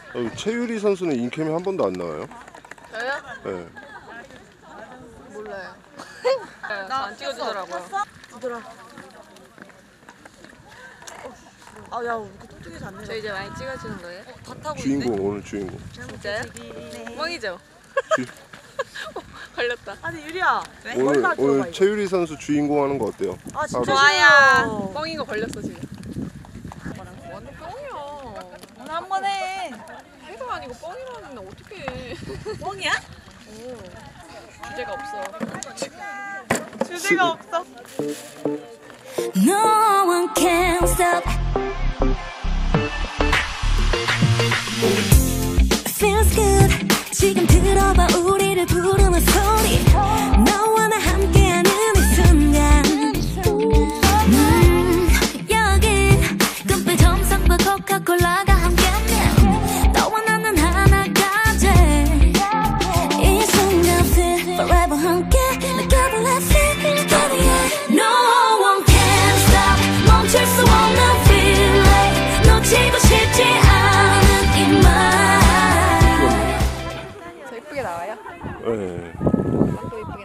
최유리 선수는 인캠에 한 번도 안 나와요? 저요? 네. 몰라요. 안 찍어주더라고요. 얘들아. 아, 야, 우리 뚱뚱해서 안 돼. 저 이제 많이 찍어주는 거예요? 다 타고 주인공 있네. 오늘 주인공. 진짜요? 네. 뻥이죠? 걸렸다. 아니, 유리야. 오늘 최유리 선수 주인공 하는 거 어때요? 아, 진짜 좋아야. 싫어요. 뻥인 거 걸렸어 지금. 완전 뻥이야. 오늘 한 번 해. 해도 아니고 뻥이라는데 어떻게 해? 뻥이야? 주제가 없어. 주제가 없어. No one can stop. Feels good. 지금 들어봐 우리를 부르는 소리. 너와 나 함께하는 이 순간. 여기 금빛 점성과 코카콜라가 함께면 너와 나는 하나가 돼. 이 순간 feel forever 함께 느껴볼래 feel together yeah. No one can stop. 멈출 수 없는 feeling. 놓치고 싶지 않은 이 말. 저 이쁘게 나와요? 네. 또 이쁘게